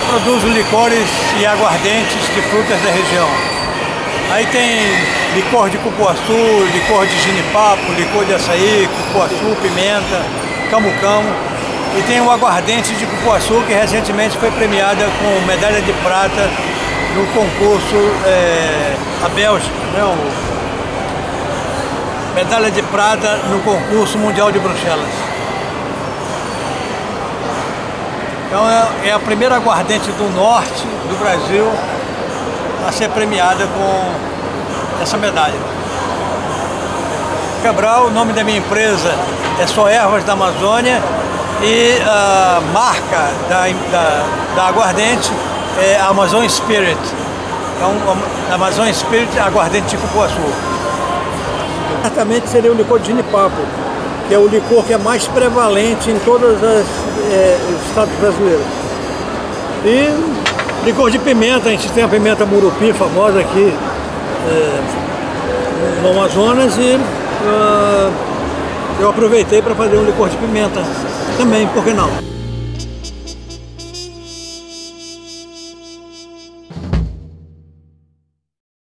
produzo licores e aguardentes de frutas da região. Aí tem licor de cupuaçu, licor de genipapo, licor de açaí, cupuaçu, pimenta, camu-camu. E tem o aguardente de cupuaçu, que recentemente foi premiada com medalha de prata no concurso a Bélgica, né? Medalha de prata no concurso mundial de Bruxelas. Então é a primeira aguardente do norte do Brasil a ser premiada com essa medalha. Cabral, o nome da minha empresa é Só Ervas da Amazônia e a marca da aguardente é Amazon Spirit. Então, Amazon Spirit aguardente de cupuaçu. Certamente seria o licor de genipapo, que é o licor que é mais prevalente em todos os estados brasileiros. E licor de pimenta, a gente tem a pimenta Murupi, famosa aqui no Amazonas, e eu aproveitei para fazer um licor de pimenta também, por que não?